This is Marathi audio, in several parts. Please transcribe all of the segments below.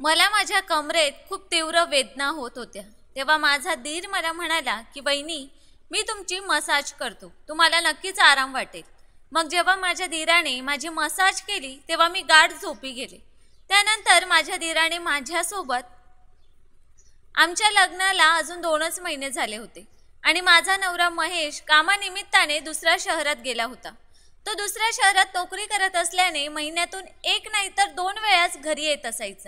मला माझ्या कमरेत खूप तीव्र वेदना होत होत्या। तेव्हा माझा दीर मला म्हणाला की वहिनी, मी तुमची मसाज करतो, तुम्हाला नक्कीच आराम वाटेल। मग जेव्हा माझ्या दीराने माझी मसाज केली तेव्हा मी गाढ झोपी गेले। त्यानंतर माझ्या दीराने माझ्यासोबत आमच्या लग्नाला अजून 2च महिने झाले होते आणि माझा नवरा महेश कामानिमित्ताने दुसऱ्या शहरात गेला होता। तो दुसऱ्या शहरात नोकरी करत असल्याने महिन्यातून एक नाही तर 2 वेळाच घरी येत असायचा।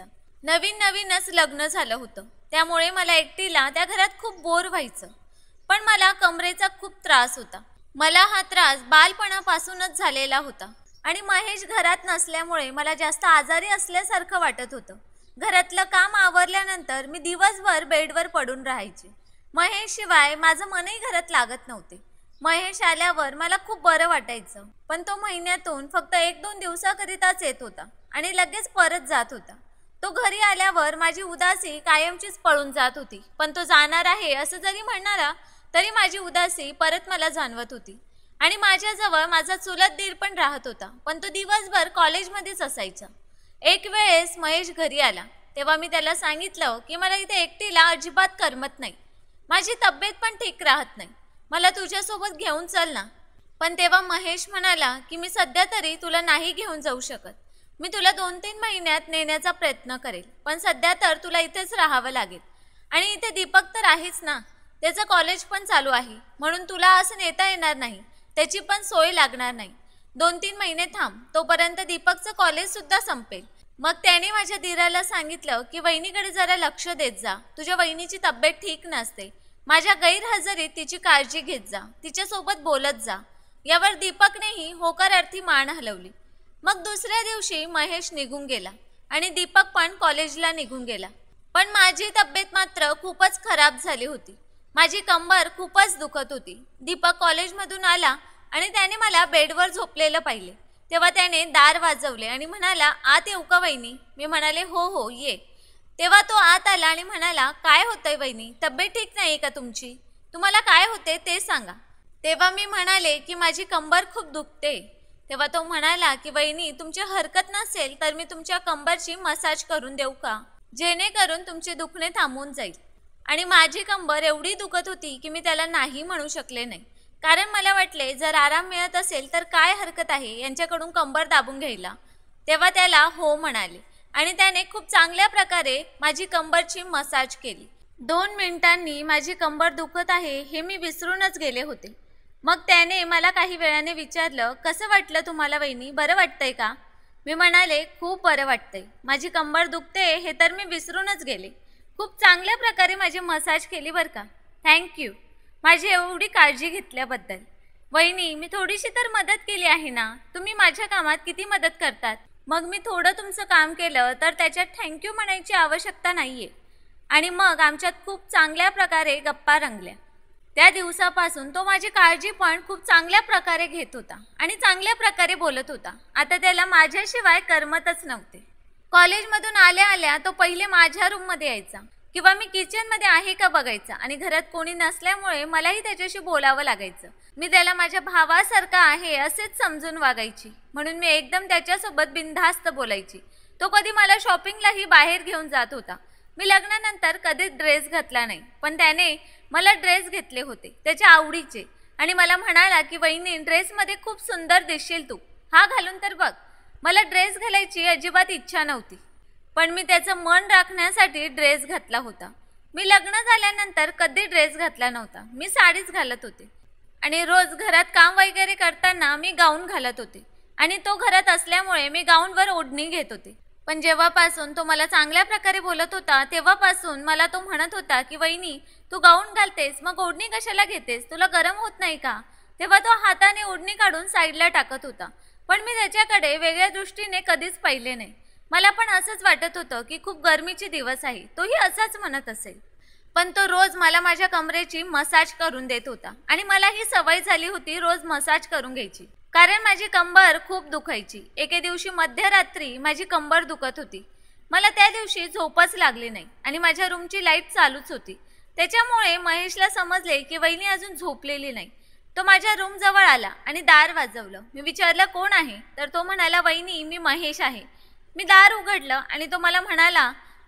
नवीनच लग्न झालं होतं, त्यामुळे मला एकटीला त्या घरात खूप बोर व्हायचं। पण मला कमरेचा खूप त्रास होता। मला हा त्रास बालपणापासूनच झालेला होता आणि महेश घरात नसल्यामुळे मला जास्त आजारी असल्यासारखं वाटत होतं। घरातलं काम आवरल्यानंतर मी दिवसभर बेडवर पडून राहायचे। महेश शिवाय माझं मनही घरात लागत नव्हते। महेश आल्यावर मला खूप बरं वाटायचं, पण तो महिन्यातून फक्त 1-2 दिवसाकरिताच येत होता आणि लगेच परत जात होता। तो घरी आल्यावर माझी उदासी कायमचीच पळून जात होती, पण तो जाणार आहे असं जरी म्हणाला तरी माझी उदासी परत मला जाणवत होती। आणि माझ्याजवळ माझा चुलत दीर पण राहत होता, पण तो दिवसभर कॉलेजमध्येच असायचा। एक वेळेस महेश घरी आला तेव्हा मी त्याला सांगितलं की मला इथे एकटीला अजिबात करमत नाही, माझी तब्येत पण ठीक राहत नाही, मला तुझ्यासोबत घेऊन चल ना। पण तेव्हा महेश म्हणाला की मी सध्या तरी तुला नाही घेऊन जाऊ शकत, मी तुला 2-3 महिन्यात नेण्याचा प्रयत्न करेल, पण सध्या तर तुला इथेच राहावं लागेल। आणि इथे दीपक तर आहेच ना, त्याचं कॉलेज पण चालू आहे, म्हणून तुला असं नेता येणार नाही, त्याची पण सोय लागणार नाही। 2-3 महिने थांब, तोपर्यंत दीपकचं कॉलेज सुद्धा संपेल। मग त्याने माझ्या दीराला सांगितलं की वहिनीकडे जरा लक्ष देत जा, तुझ्या वहिनीची तब्येत ठीक नसते, माझ्या गैरहजेरीत तिची काळजी घेत जा, तिच्यासोबत बोलत जा। यावर दीपकनेही होकारार्थी मान हलवली। मग दुसऱ्या दिवशी महेश निघून गेला आणि दीपक पण कॉलेजला निघून गेला। पण माझी तब्येत मात्र खूपच खराब झाली होती, माझी कंबर खूपच दुखत होती। दीपक कॉलेजमधून आला आणि त्याने मला बेडवर झोपलेलं पाहिले। तेव्हा त्याने दार वाजवले आणि म्हणाला, आत येऊ का वहिनी? मी म्हणाले, हो ये। तेव्हा तो आत आला आणि म्हणाला, काय होतंय वहिनी, तब्येत ठीक नाही का तुमची? तुम्हाला काय होते ते सांगा। तेव्हा मी म्हणाले की माझी कंबर खूप दुखते। तेव्हा तो म्हणाला की वहिनी, तुमची हरकत नसेल तर मी तुमच्या कंबरची मसाज करून देऊ का, जेणेकरून तुमचे दुखणे थांबून जाईल। आणि माझी कंबर एवढी दुखत होती की मी त्याला नाही म्हणू शकले नाही, कारण मला वाटले जर आराम मिळत असेल तर काय हरकत आहे यांच्याकडून कंबर दाबून घ्यायला। तेव्हा त्याला हो म्हणाले आणि त्याने खूप चांगल्या प्रकारे माझी कंबरची मसाज केली। 2 मिनिटांनी माझी कंबर दुखत आहे हे मी विसरूनच गेले होते। मग त्याने मला काही वेळाने विचारलं, कसं वाटलं तुम्हाला वहिनी, बरं वाटतंय का? मी म्हणाले, खूप बरं वाटतंय, माझी कंबर दुखते हे तर मी विसरूनच गेले। खूप चांगल्या प्रकारे माझी मसाज केली बरं का, थँक्यू, माझी एवढी काळजी घेतल्याबद्दल। वहिनी, मी थोडीशी तर मदत केली आहे ना, तुम्ही माझ्या कामात किती मदत करतात, मग मी थोडं तुमचं काम केलं तर त्याच्यात थँक्यू म्हणायची आवश्यकता नाहीये। आणि मग आमच्यात खूप चांगल्या प्रकारे गप्पा रंगल्या। त्या दिवसापासून तो माझी काळजी पण खूप चांगल्या प्रकारे घेत होता आणि चांगल्या प्रकारे बोलत होता। आता त्याला माझ्याशिवाय करमतच नव्हते। कॉलेजमधून आल्या आल्या तो पहिले माझ्या रूममध्ये यायचा किंवा मी किचनमध्ये आहे का बघायचा आणि घरात कोणी नसल्यामुळे मलाही त्याच्याशी बोलावं लागायचं। मी त्याला माझ्या भावासारखा आहे असेच समजून वागायची, म्हणून मी एकदम त्याच्यासोबत बिनधास्त बोलायची। तो कधी मला शॉपिंगलाही बाहेर घेऊन जात होता। मी लग्नानंतर कधीच ड्रेस घातला नाही, पण त्याने मला ड्रेस घेतले होते त्याच्या आवडीचे आणि मला म्हणाला की वहिनी, ड्रेसमध्ये खूप सुंदर दिसशील तू, हा घालून तर बघ। मला ड्रेस घालायची अजिबात इच्छा नव्हती, पण मी त्याचं मन राखण्यासाठी ड्रेस घातला होता। मी लग्न झाल्यानंतर कधी ड्रेस घातला नव्हता, मी साडीच घालत होते आणि रोज घरात काम वगैरे करताना मी गाऊन घालत होते आणि तो घरात असल्यामुळे मी गाऊनवर ओढणी घेत होते। पण जेव्हापासून तो मला चांगल्या प्रकारे बोलत होता तेव्हापासून मला तो म्हणत होता की वहिनी, तू गाऊन घालतेस मग ओढणी कशाला घेतेस, तुला गरम होत नाही का? तेव्हा तो हाताने ओढणी काढून साईडला टाकत होता, पण मी त्याच्याकडे वेगळ्या दृष्टीने कधीच पाहिले नाही। मला पण असंच वाटत होतं की खूप गरमीचे दिवस आहे, तोही असाच म्हणत असेल। पण तो रोज मला माझ्या कमरेची मसाज करून देत होता आणि मला ही सवय झाली होती रोज मसाज करून घ्यायची, कारण माझी कंबर खूप दुखायची। एके दिवशी मध्यरात्री माझी कंबर दुखत होती, मला त्या दिवशी झोपच लागली नाही आणि माझ्या रूमची लाईट चालूच होती। त्याच्यामुळे महेशला समजले की वहिनी अजून झोपलेली नाही। तो माझ्या रूम जवळ आला आणि दार वाजवलं। मी विचारलं, कोण आहे? तर तो म्हणाला, वहिनी, मी महेश आहे। मी दार उघडलं आणि तो मला म्हणाला,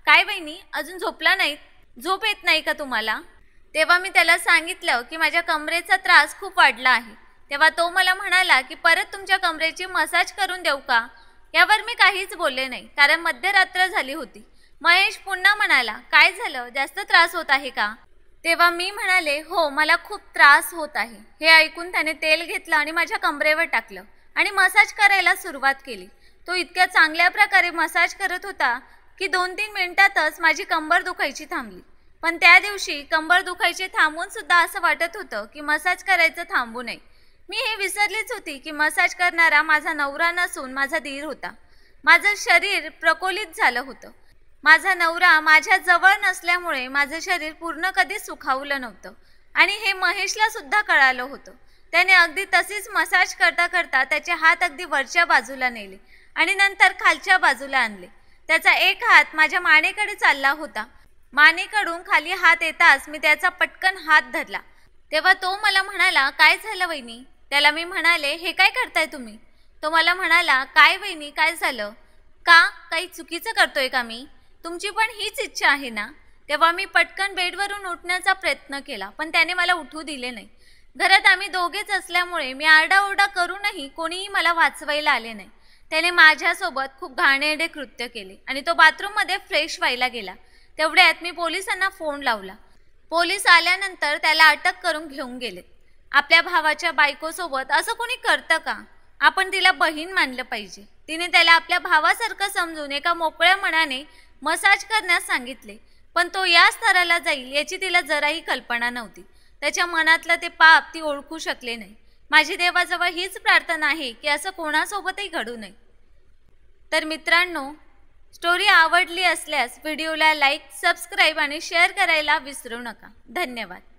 काय वहिनी, अजून झोपला नाहीत? झोप येत नाही का तुम्हाला? तेव्हा मी त्याला सांगितलं की माझ्या कमरेचा त्रास खूप वाढला आहे. तेव्हा तो मला म्हणाला की परत तुमच्या कमरेची मसाज करून देऊ का? यावर मी काहीच बोलले नाही, कारण मध्यरात्र झाली होती. महेश पुन्हा म्हणाला, काय झालं, जास्त त्रास होत आहे का? तेव्हा मी म्हणाले, हो, मला खूप त्रास होत आहे. हे ऐकून त्याने तेल घेतलं आणि माझ्या कमरेवर टाकलं आणि मसाज करायला सुरुवात केली. तो इतक्या चांगल्या प्रकारे मसाज करत होता की 2-3 मिनिटातच माझी कंबर दुखायची थांबली. पण त्या दिवशी कंबर दुखायचे थांबून सुद्धा असं वाटत होतं की मसाज करायचं थांबू नये. मी हे विसरलीच होती की मसाज करणारा माझा नवरा नसून माझा दीर होता. माझं शरीर प्रकोलित झालं होतं. माझा नवरा माझ्या जवळ नसल्यामुळे माझं शरीर पूर्ण कधीच सुखावलं नव्हतं आणि हे महेशला सुद्धा कळालं होतं. त्याने अगदी तशीच मसाज करता करता त्याचे हात अगदी वरच्या बाजूला नेले आणि नंतर खालच्या बाजूला आणले. त्याचा एक हात माझ्या मानेकडे चालला होता. मानेकडून खाली हात येताच मी त्याचा पटकन हात धरला. तेव्हा तो मला म्हणाला, काय झालं वहिनी? त्याला मी म्हणाले, हे काय करताय तुम्ही? तो मला म्हणाला, काय वहिनी, काय झालं? का, काही चुकीचं करतोय का मी? तुमची पण हीच इच्छा आहे ना? तेव्हा मी पटकन बेडवरून उठण्याचा प्रयत्न केला, पण त्याने मला उठू दिले नाही. घरात आम्ही दोघेच असल्यामुळे मी आरडाओरडा करूनही कोणीही मला वाचवायला आले नाही. त्याने माझ्यासोबत खूप घाणेरडे कृत्य केले आणि तो बाथरूममध्ये फ्रेश व्हायला गेला. तेवढ्यात मी पोलिसांना फोन लावला. पोलीस आल्यानंतर त्याला अटक करून घेऊन गेले. आपल्या भावाच्या बायकोसोबत असं कोणी करतं का? आपण तिला बहीण मानलं पाहिजे. तिने त्याला आपल्या भावासारखं समजून एका मोकळ्या मनाने मसाज करण्यास सांगितले, पण तो या स्तराला जाईल याची तिला जराही कल्पना नव्हती. त्याच्या मनातलं ते पाप ती ओळखू शकले नाही. माझी देवाजवळ हीच प्रार्थना आहे की असं कोणासोबतही घडू नये. तर मित्रांनो, स्टोरी आवडली असल्यास व्हिडिओला लाईक, सबस्क्राईब आणि शेअर करायला विसरू नका. धन्यवाद.